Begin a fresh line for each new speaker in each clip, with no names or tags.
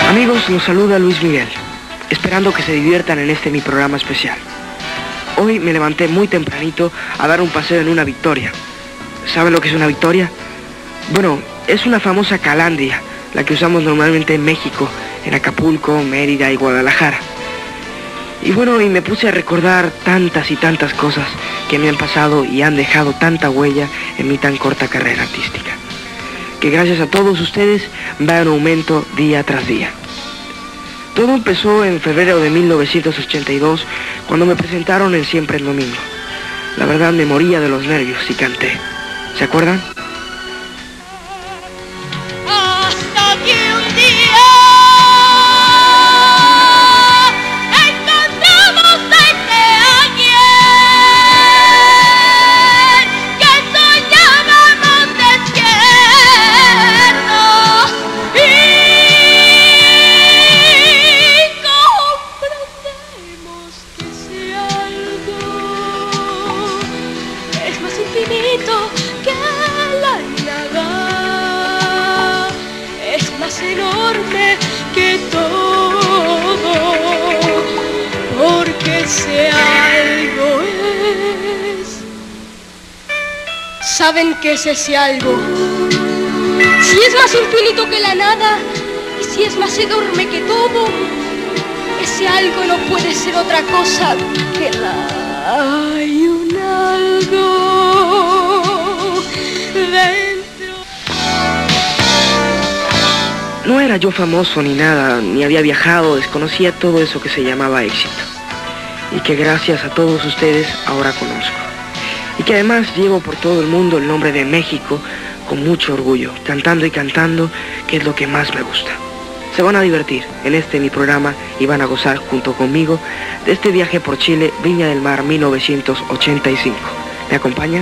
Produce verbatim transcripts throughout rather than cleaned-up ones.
Amigos, los saluda Luis Miguel, esperando que se diviertan en este mi programa especial. Hoy me levanté muy tempranito a dar un paseo en una victoria. ¿Saben lo que es una victoria? Bueno, es una famosa calandria, la que usamos normalmente en México, en Acapulco, Mérida y Guadalajara. Y bueno, y me puse a recordar tantas y tantas cosas que me han pasado y han dejado tanta huella en mi tan corta carrera artística, que gracias a todos ustedes va en aumento día tras día. Todo empezó en febrero de mil novecientos ochenta y dos, cuando me presentaron en Siempre el Domingo. La verdad me moría de los nervios y canté. ¿Se acuerdan?
Hasta que un día encontramos ese alguien que soñábamos despiertos y comprendemos que ese algo es más infinito que la nada, es más enorme que todo, porque ese algo es. ¿Saben qué es ese algo? Si es más infinito que la nada y si es más enorme que todo, ese algo no puede ser otra cosa que la... Hay un algo dentro.
No era yo famoso ni nada, ni había viajado, desconocía todo eso que se llamaba éxito. Y que gracias a todos ustedes ahora conozco. Y que además llevo por todo el mundo el nombre de México con mucho orgullo, cantando y cantando, que es lo que más me gusta. Se van a divertir en este mi programa y van a gozar junto conmigo de este viaje por Chile, Viña del Mar mil novecientos ochenta y cinco. ¿Me acompañan?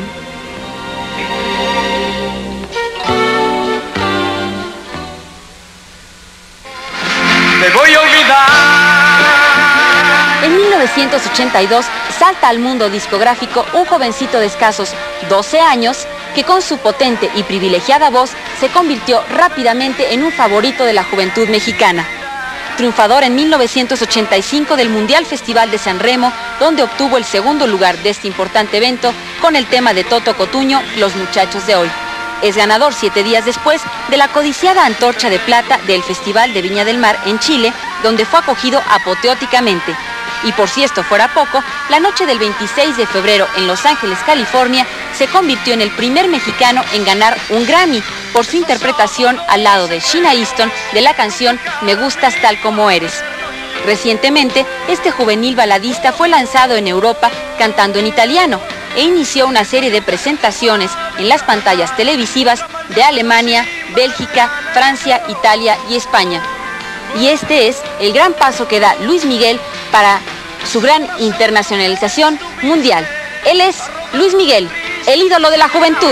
Te voy a olvidar.
En mil novecientos ochenta y dos salta al mundo discográfico un jovencito de escasos doce años que con su potente y privilegiada voz se convirtió rápidamente en un favorito de la juventud mexicana. Triunfador en mil novecientos ochenta y cinco del Mundial Festival de San Remo, donde obtuvo el segundo lugar de este importante evento con el tema de Toto Cotuño, Los Muchachos de Hoy. Es ganador siete días después de la codiciada Antorcha de Plata del Festival de Viña del Mar en Chile, donde fue acogido apoteóticamente. Y por si esto fuera poco, la noche del veintiséis de febrero en Los Ángeles, California, se convirtió en el primer mexicano en ganar un Grammy por su interpretación al lado de Sheena Easton de la canción Me Gustas Tal Como Eres. Recientemente, este juvenil baladista fue lanzado en Europa cantando en italiano e inició una serie de presentaciones en las pantallas televisivas de Alemania, Bélgica, Francia, Italia y España. Y este es el gran paso que da Luis Miguel para su gran internacionalización mundial. Él es Luis Miguel, el ídolo de la juventud.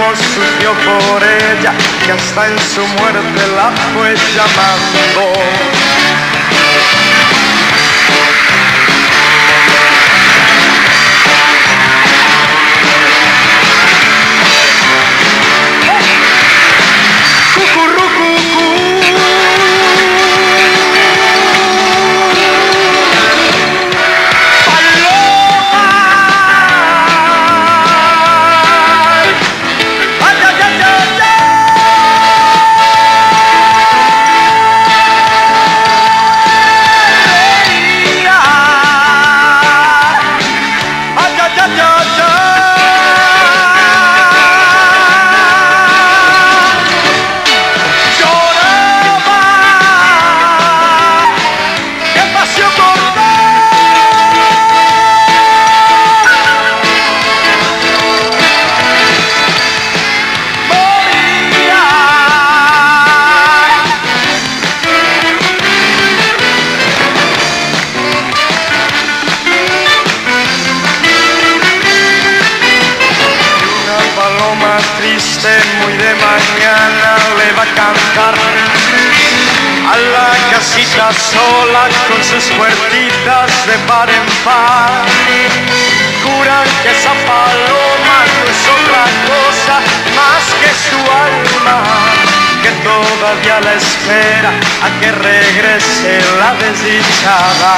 cómo sufrió por ella, que hasta en su muerte la fue llamando. Muy de mañana le va a cantar a la casita sola con sus puertitas de par en par. Juran que esa paloma no es otra cosa más que su alma, que todavía la espera a que regrese la desdichada.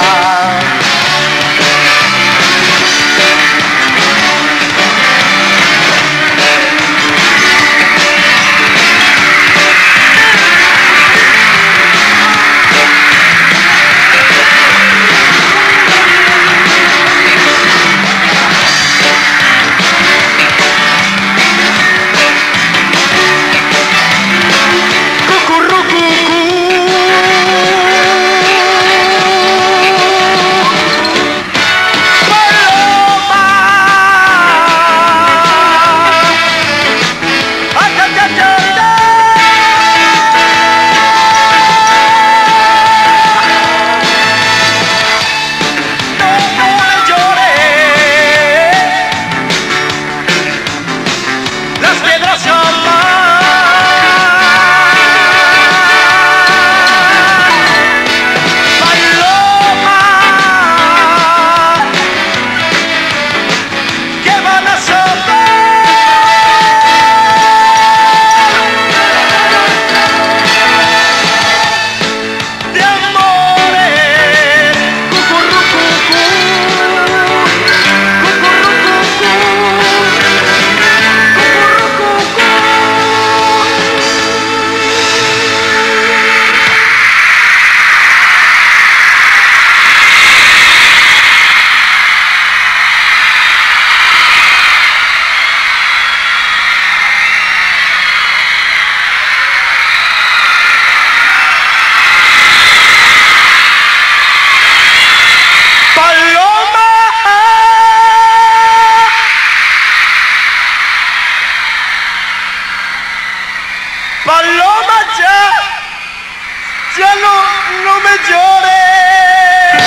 Paloma, ya, ya no, no me llores.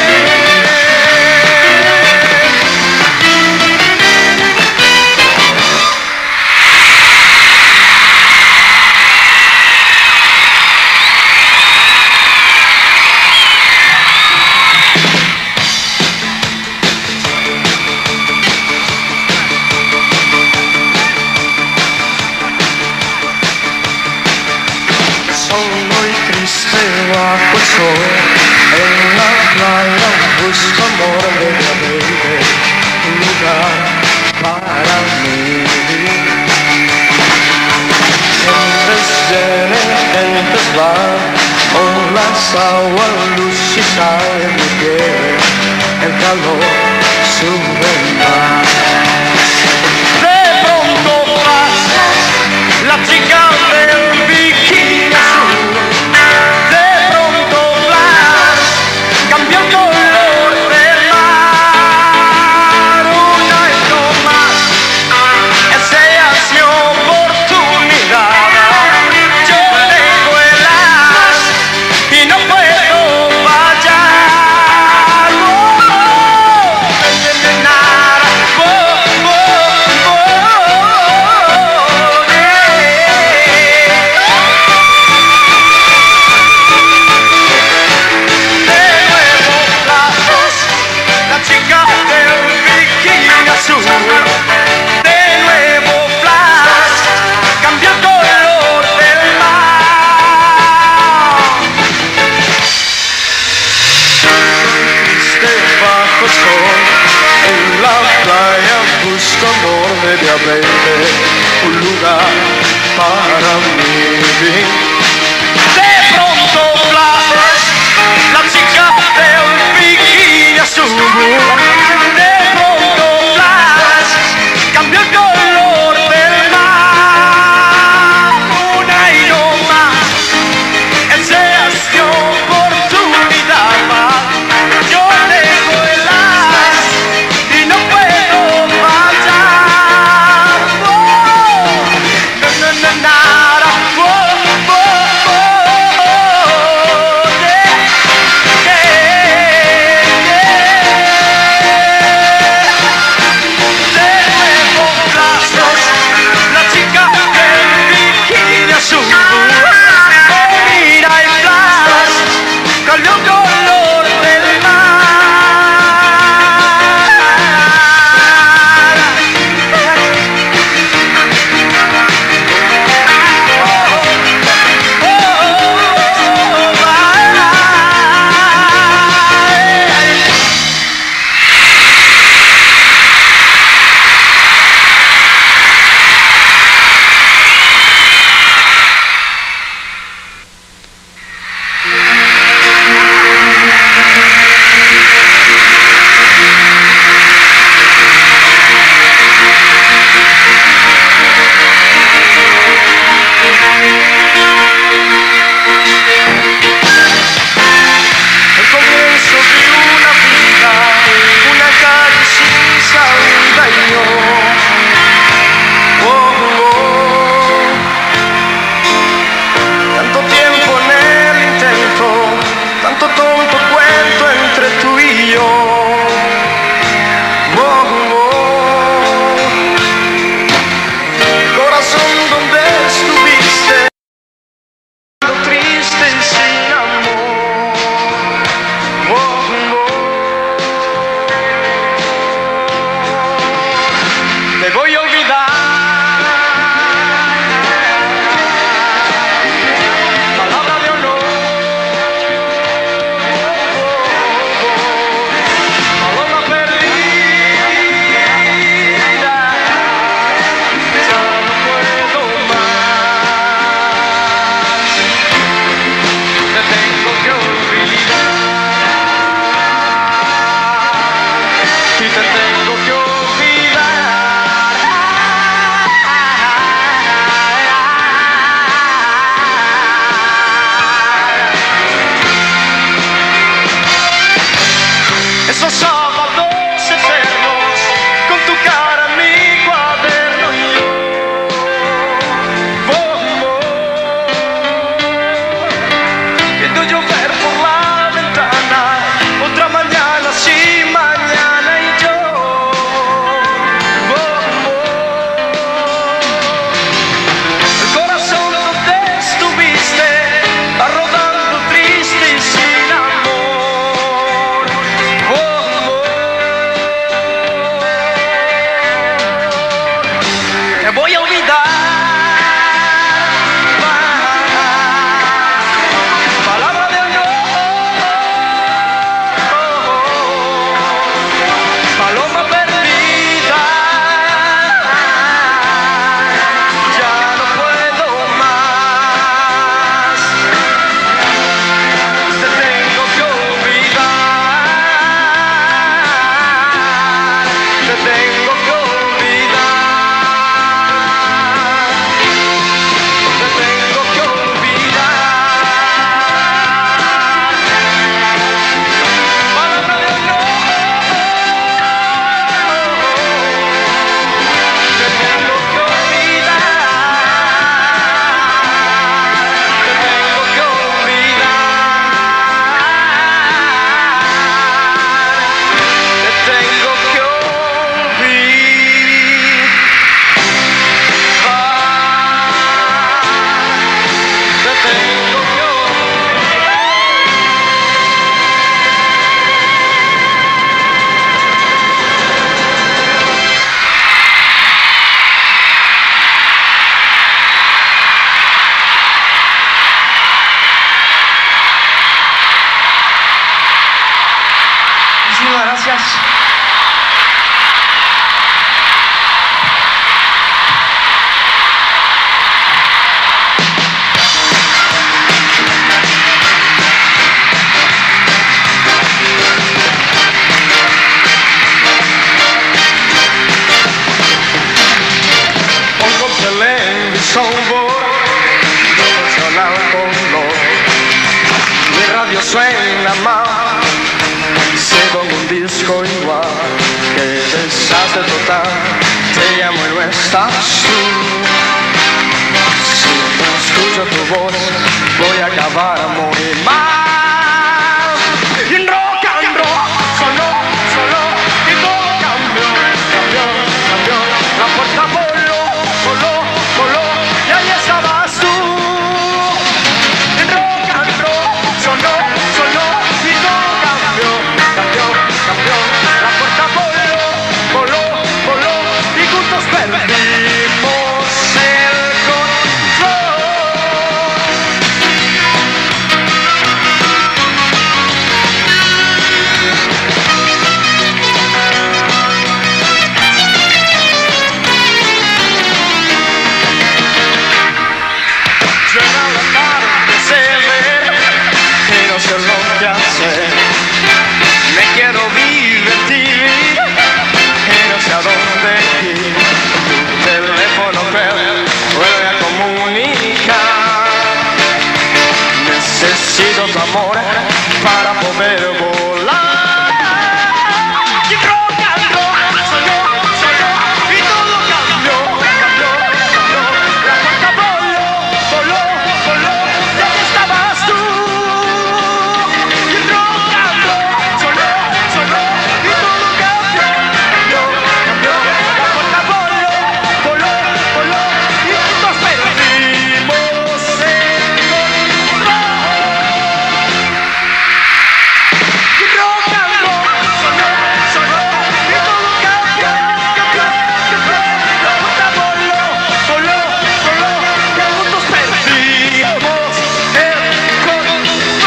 Bajo el sol, en la playa busco amor de la baby, un lugar para mí. Gentes vienen, gentes van, olas, agua, luz y sal en mi piel, el calor sube más. De pronto pasas, la chica del bikini azul. Cambió el color del mar, una y no más, esa es mi oportunidad. Yo tengo el as y no puedo fallar. Oh, oh, oh, sabor, proporciona un color. Mi radio suena mal, se pongo un disco igual, que desastre total, te llamo y no estás tú. Si no escucho tu voz, voy a acabar a morir mal. Y en rock and roll, solo, solo, y todo cambió, cambió, cambió. La puerta voló, voló, voló, y ahí estabas tú. En rock and roll, solo, solo, y todo cambió, cambió, cambió. La puerta voló, voló, voló, y juntos perdimos el control. Llega la tarde, se ve, y no sé lo que hacer. Me quiero divertir y no sé a dónde ir. Tu teléfono verde vuelve a comunicar. Necesito tu amor para poder volar. Y rock and roll, soñó, soñó, y todo cambió, cambió, cambió. La puerta voló, voló, voló, y ahí estabas tú. Y rock and roll, soñó, soñó, y todo cambió, cambió, cambió. La puerta voló, voló, voló, y juntos perdimos el control. Y rock and roll, soñó, soñó, y todo cambió, cambió, cambió. La puerta voló, voló, voló, y juntos perdimos el control.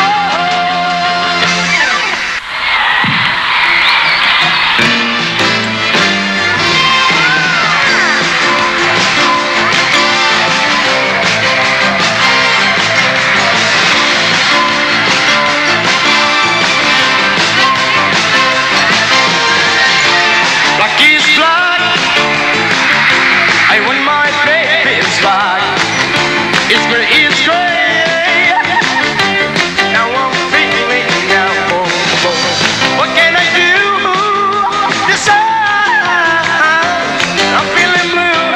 Black is black, I want my baby's back. It's gray, it's gray. Now I'm feeling now. Oh, oh. What can I do? Yes, I, I'm feeling blue.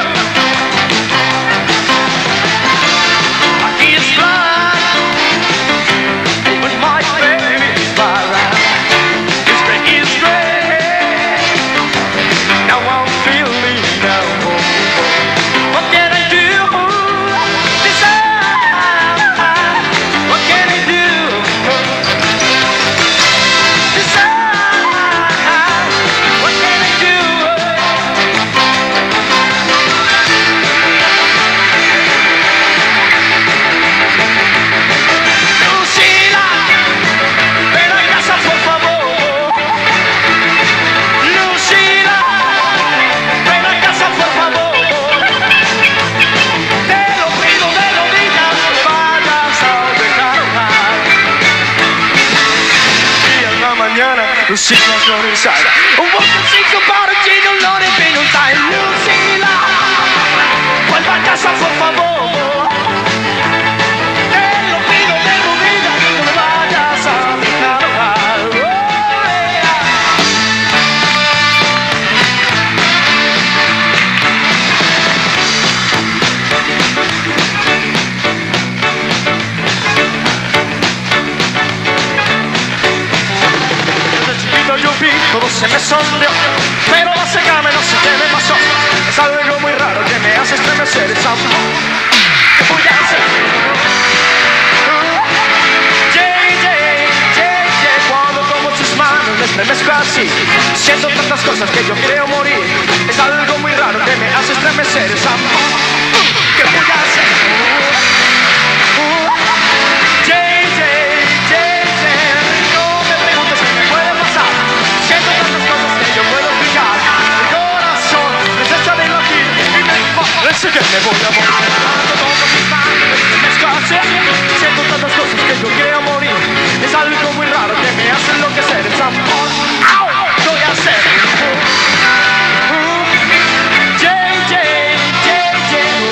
Black is black, I want my baby's back. It's gray, it's gray. Now I'm feeling now. What can I do? Decide. What can I do? Decide. What can I do? Lucila, ven a casa por favor. Lucila, ven a casa por favor. Te lo pido de rodillas, no vayas a dejar. Y en la mañana, Lucila con el sal. Un bolsito para el chino, no le pido un time. Lucila, vuelva a casa por favor. Te lo pido de rodillas, no me vayas a dejar. Oh, yeah. Desde chiquito yo vi, todo se me sondeó, pero la cegarme no sé qué me pasó. Es algo muy raro que me hace estremecer esa amor. ¿Qué voy a hacer? J J, J J, cuando tomo tus manos me estremezco así. Siento tantas cosas que yo quiero morir. Es algo muy raro que me hace estremecer esa amor. ¿Qué voy a hacer? J J, J J, no me preguntes qué me puede pasar. Siento tantas cosas que yo puedo explicar. Mi corazón me echa de latir y me parece que me voy a morir. Cuando tomo tus manos me estremezco así. Siento tantas cosas que yo quiero morir. Es algo muy raro que me hace enloquecer esa amor. ¡Au! ¿Qué voy a hacer? J J, J J,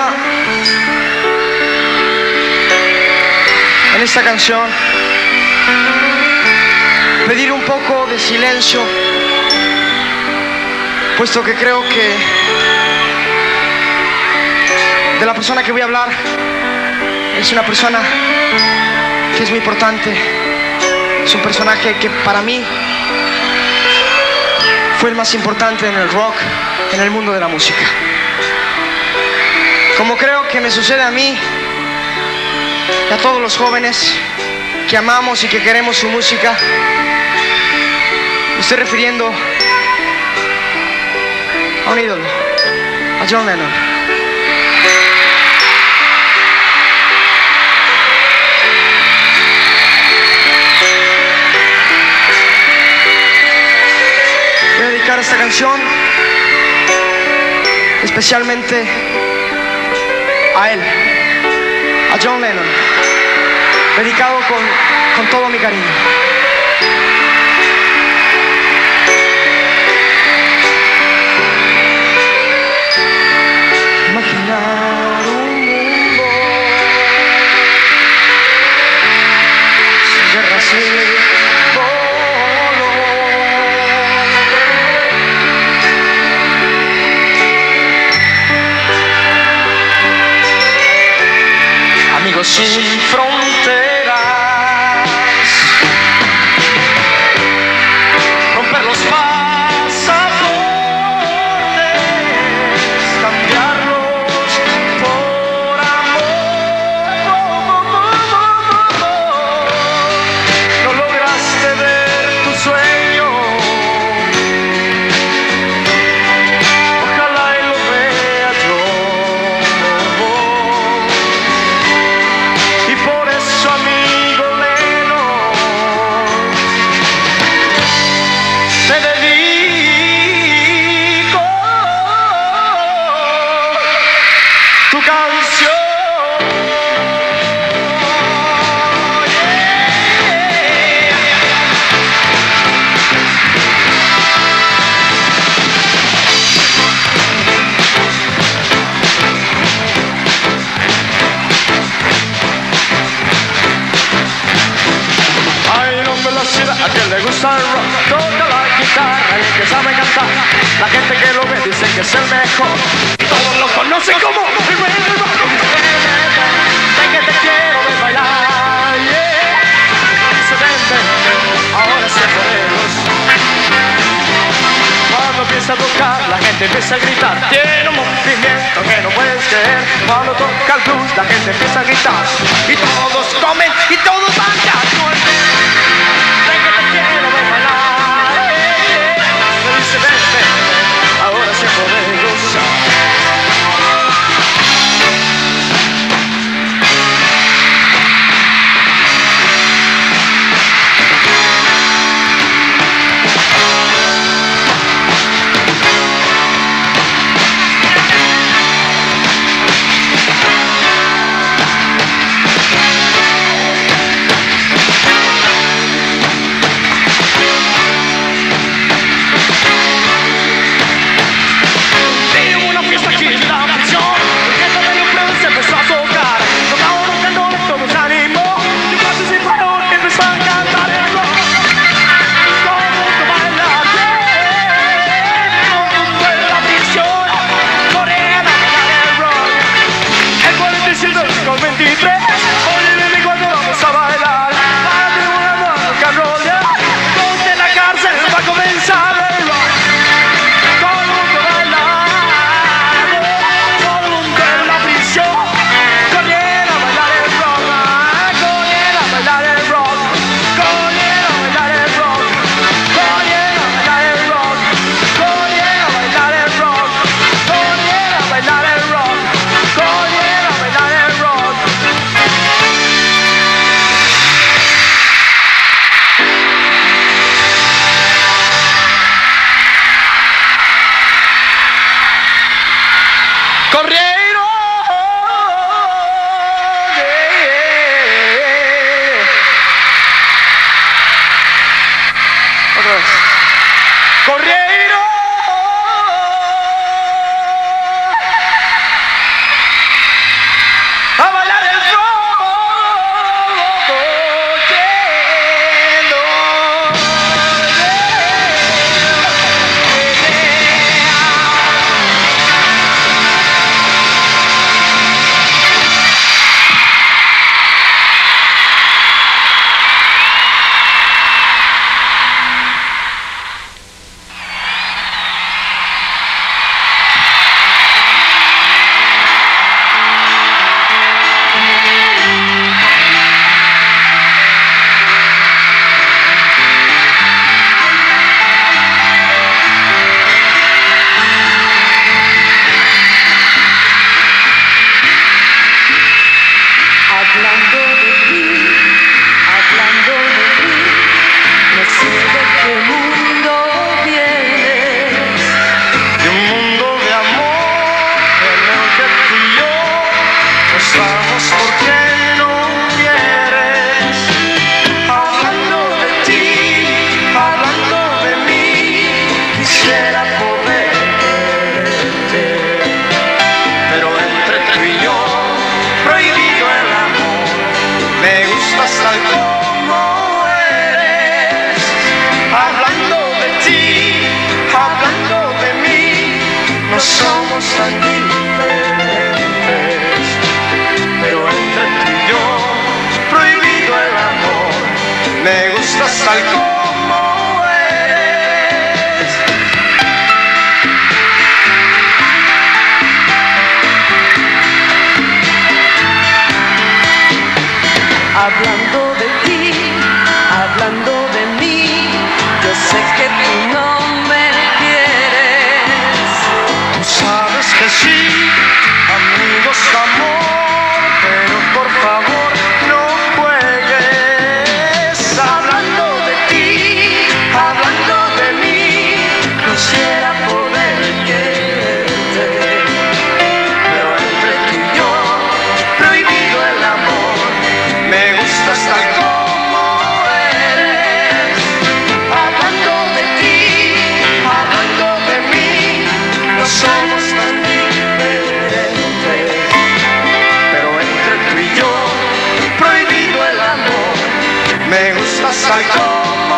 quisiera en esta canción pedir un poco de silencio, puesto que creo que de la persona que voy a hablar es una persona que es muy importante. Es un personaje que para mí fue el más importante en el rock, en el mundo de la música. Como creo que me sucede a mí y a todos los jóvenes que amamos y que queremos su música, me estoy refiriendo a un ídolo, a John Lennon. Voy a dedicar esta canción especialmente a él, a John Lennon, dedicado con, con todo mi cariño. Imaginar un mundo sin guerra, sin dolor, amigos sin fronteras, romper los pasaportes, cambiarlos por amor. No lograste ver tu sueño, ojalá y lo vea yo. Y por eso, amigo Lennon, te dedico tu canción. Hay un hombre en la ciudad a quien le gusta el rock, toca la guitarra y que sabe cantar. La gente que lo ve dice que es el mejor y todos lo conocen como el rey del rock. Sé que te quiero ver bailar, yeah. Dice ven, ven, ahora sí podemos. Cuando empieza a tocar, la gente empieza a gritar. Tiene un movimiento que no puedes creer. Cuando toca el blues, la gente empieza a gritar. Y todos comen y todos bailan. Sé que te quiero ver bailar, yeah. Me dice ven, ven, ahora sí podemos.
hablando de ti, hablando de mí. Yo sé que tú no me quieres.
Tú sabes que sí, amigos, amor, pero por favor no juegues.
Hablando de ti, hablando de mí, quisiera poder quererte, pero entre tú y yo, prohibido el amor.
Me gustas tal como
eres. Hablando de ti, hablando de mí, no somos tan diferentes, pero entre tú y yo, prohibido el amor.
Me gustas tal
como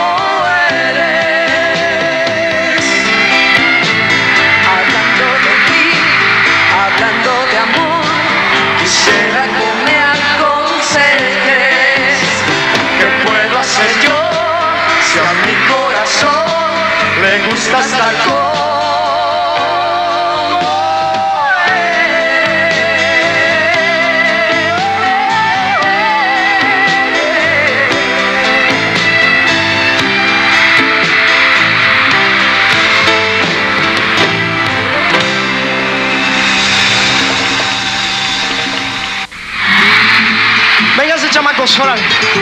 eres. Hablando de ti, hablando de amor, quisiera que me aconsejes. ¿Qué puedo hacer yo si a mi corazón le gustas tal como
Vénganse, chamacos, órale.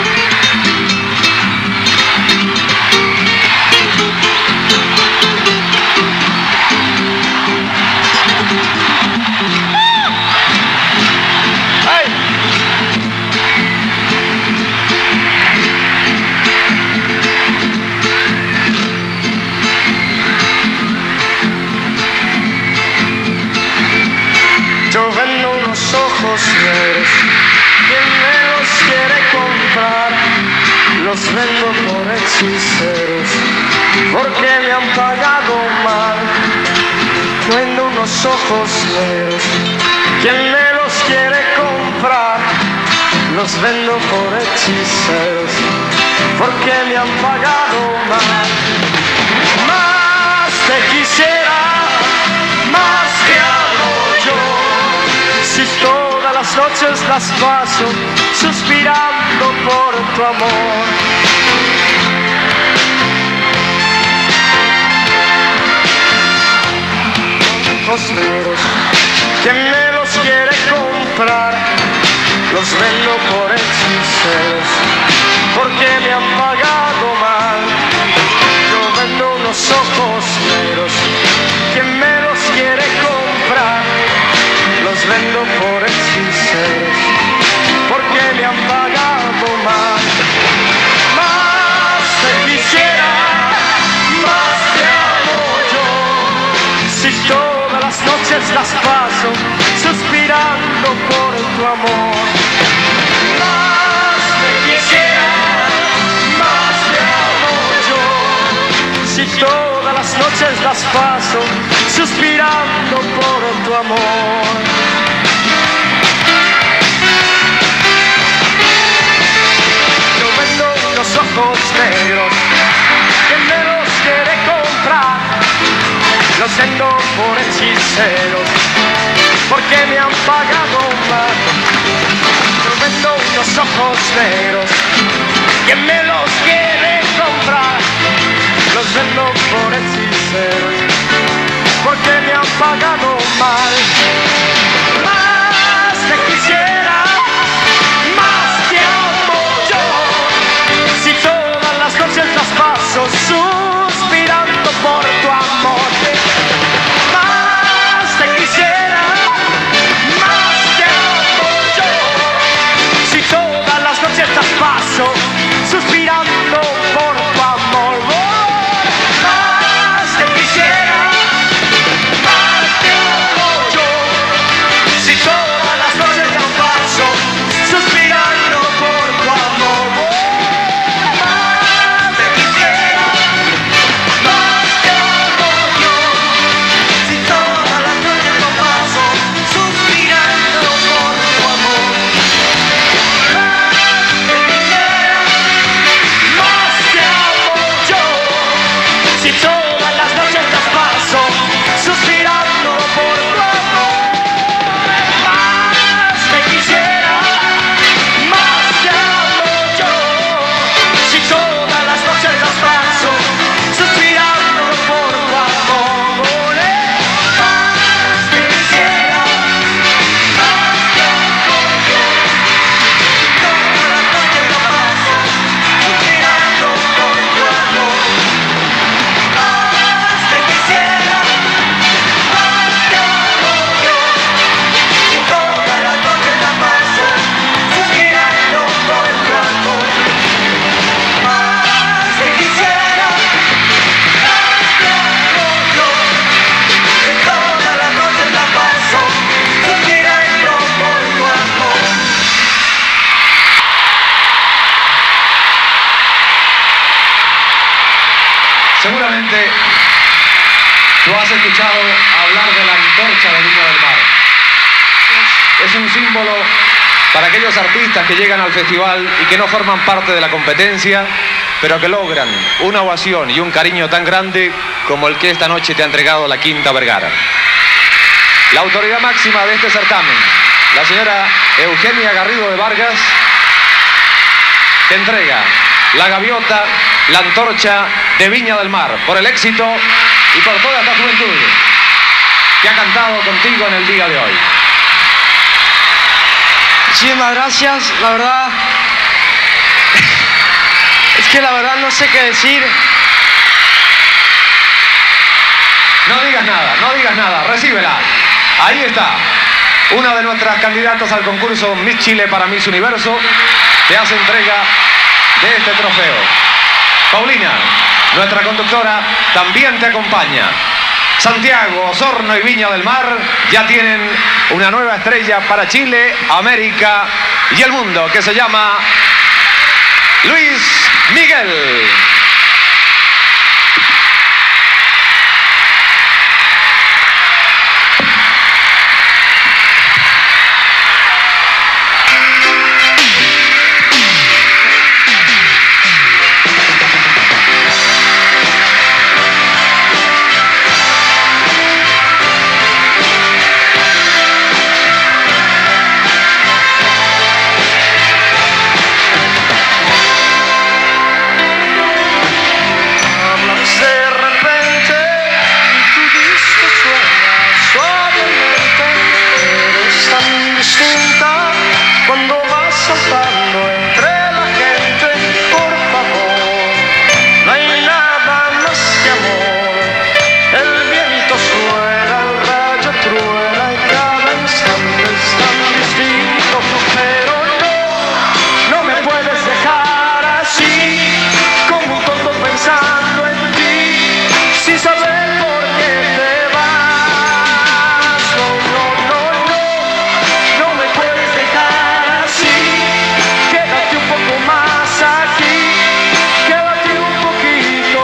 ¡Ay! Yo vendo unos ojos negros. ¿Quién me los quiere comprar? Los vendo por hechiceros, porque me han pagado mal. Vendo unos ojos negros. ¿Quién me los quiere comprar? Los vendo por hechiceros, porque me han pagado mal. Más te quisiera, más te amo yo. Si todas las noches las paso suspirando por tu amor. Ojos negros, ¿quién me los quiere comprar? Los vendo por hechiceros, porque me han pagado mal. Yo vendo unos ojos negros, ¿quién me los quiere comprar? Los vendo por hechiceros, porque me han pagado mal. Más te quisiera, más te amo yo. Si todas las noches las paso suspirando por tu amor. Más te quisiera, más te amo yo. Si todas las noches las paso suspirando por tu amor. Yo vendo unos ojos negros, ¿quién me los quiere comprar? Los vendo por hechiceros, porque me han pagado mal. Yo vendo unos ojos negros, ¿quién me los quiere comprar? Los vendo por hechiceros, porque me han pagado mal. Más te quisiera, más te amo yo. Si todas las noches las paso suspirando por tu amor. Más te quisiera, más te amo yo. Si todas las noches las paso suspirando por tu amor. Más te quisiera, más te amo yo.
escuchado hablar de la antorcha de Viña del Mar. Es un símbolo para aquellos artistas que llegan al festival y que no forman parte de la competencia, pero que logran una ovación y un cariño tan grande como el que esta noche te ha entregado la Quinta Vergara. La autoridad máxima de este certamen, la señora Eugenia Garrido de Vargas, te entrega la gaviota, la antorcha de Viña del Mar, por el éxito y por toda esta juventud que ha cantado contigo en el día de hoy.
Muchísimas gracias, la verdad, es que la verdad no sé qué decir.
No digas nada, no digas nada, recíbela. Ahí está, una de nuestras candidatas al concurso Miss Chile para Miss Universo, te hace entrega de este trofeo. Paulina, nuestra conductora, también te acompaña. Santiago, Osorno y Viña del Mar ya tienen una nueva estrella para Chile, América y el mundo, que se llama Luis Miguel.
Cuando vas saltando entre la gente, por favor, no hay nada más que amor. El viento suena, el rayo truena y cada instante es tan distinto. Pero no, no me puedes dejar así, como un tonto pensando en ti, sin saber por qué te vas. No, no, no, no, no me puedes dejar así. Quédate un poco más aquí, quédate un poquito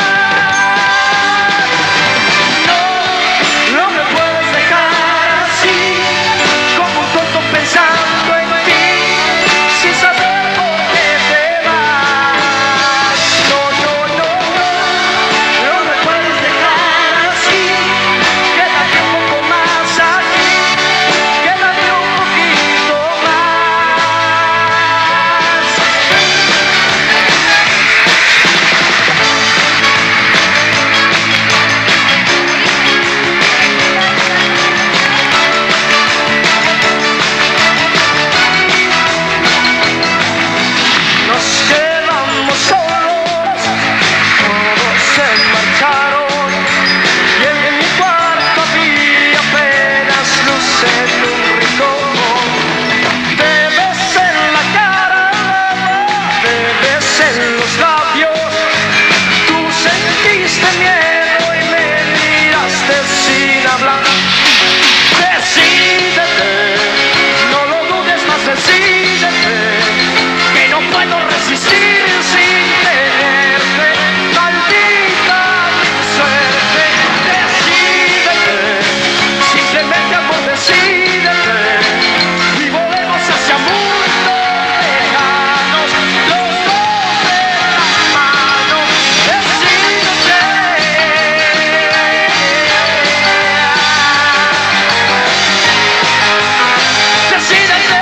más. No, no me puedes dejar así, como un tonto pensando en ti, sin saber por qué te vas. No, no, no, no, no me puedes dejar así, quédate un poco más aquí, quédate un poquito más. Nos quedamos solos, todos se marcharon y en mi cuarto había apenas luz en un rincón. Te ves en la cara, te ves en los labios, tú sentiste miedo y me miraste sin hablar. Decídete, no lo dudes más, decídete, que no puedo resistir sin tenerte, maldita mi suerte. Decídete, simplemente amor, decídete, y volvemos hacia mundos lejanos, los dos de la mano. Decídete, decídete.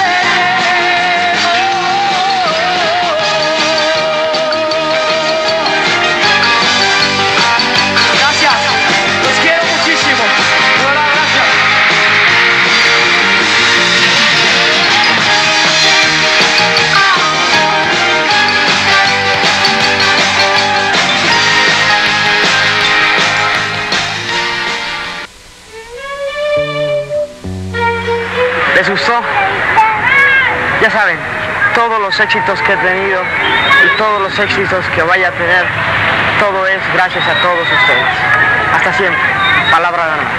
Gracias, los quiero muchísimo. De verdad, gracias. ¿Les gustó? Ya saben, todos los éxitos que he tenido y todos los éxitos que vaya a tener, todo es gracias a todos ustedes. Hasta siempre. Palabra de honor.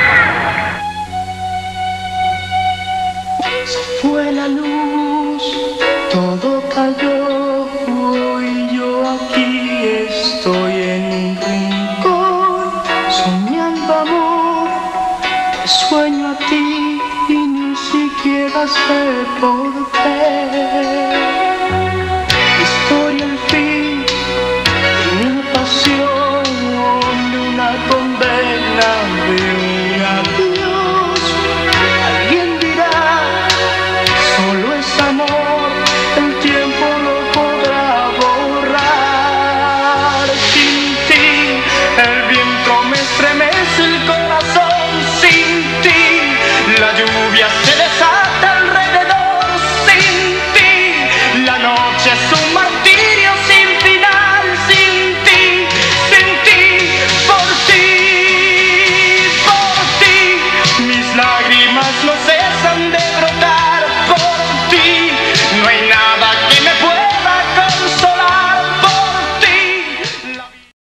Fue la luz, todo cayó y yo aquí estoy en un rincón soñando. quieras fe por fe.